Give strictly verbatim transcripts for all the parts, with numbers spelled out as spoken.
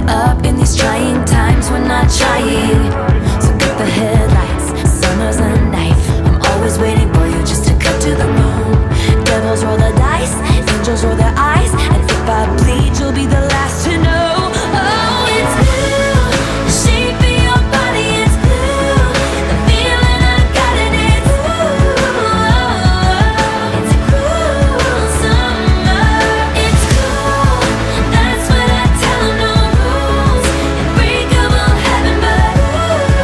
up in these trying times. We're not trying, so cut the headlights. Summer's a knife. I'm always waiting for you just to cut to the bone. Devils roll the dice, angels roll their eyes, and if I bleed, you'll be the last to know. Oh, it's blue, the shape of your body, it's blue, the feeling I got in it, ooh, it's a cruel summer. It's cool, that's what I tell 'em, no rules, unbreakable heaven, but ooh,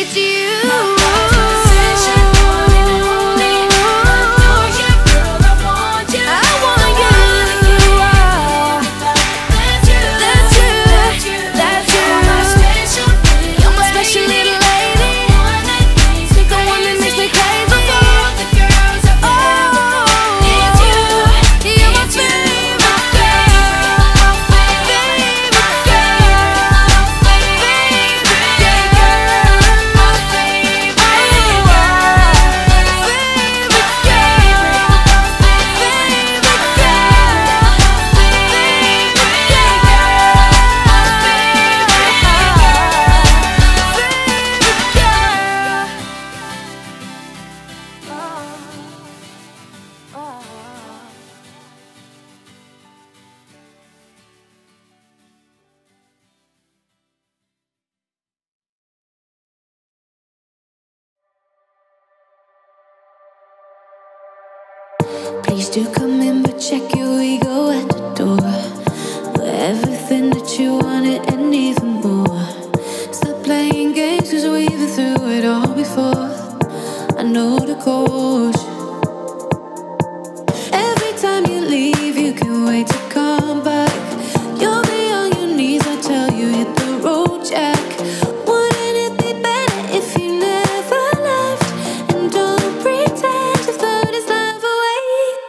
it's you. Please do come in, but check your ego at the door. We're everything that you wanted and even more. Stop playing games, cause we've been through it all before. I know the course. Every time you leave, you can wait to come back. You'll be on your knees, I tell you, hit the road, Jack. Wouldn't it be better if you never left? And don't pretend you throw this love away.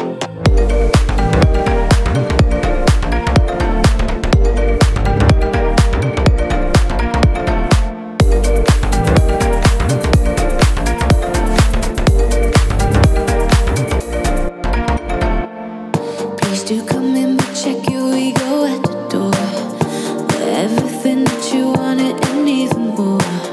Please do come in, but check your ego at the door. We're everything that you wanted and even more.